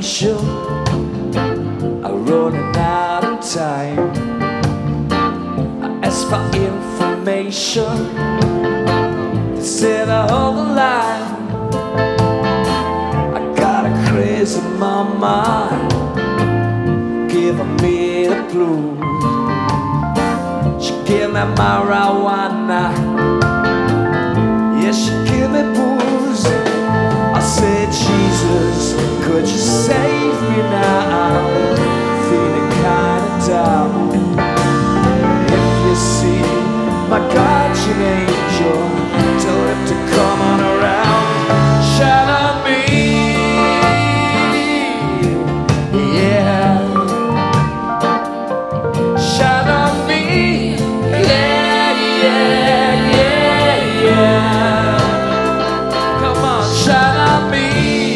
potential, I'm running out of time. I ask for information, they said I hold the line. I got a crazy mama giving me the blues. She gave me marijuana, yeah, she gave me booze. I said, Jesus, could you save me now? I'm feeling kinda down. If you see my guardian angel, tell him to come on around, shine on me, yeah. Shine on me, yeah, yeah, yeah, yeah. Come on, shine on me.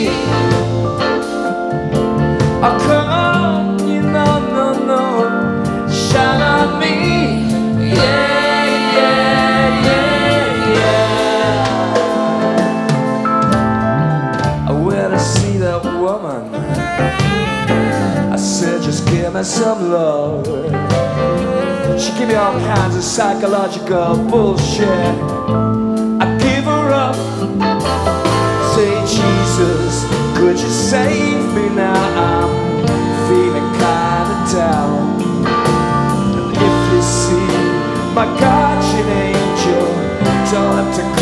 Oh, come on, you know, no, no. Shine on me, yeah, yeah, yeah, yeah. When I see that woman, I said, just give me some love. She give me all kinds of psychological bullshit. I give her up. Say, Jesus, could you save me now? I'm feeling kinda down. And if you see my guardian angel, tell him to come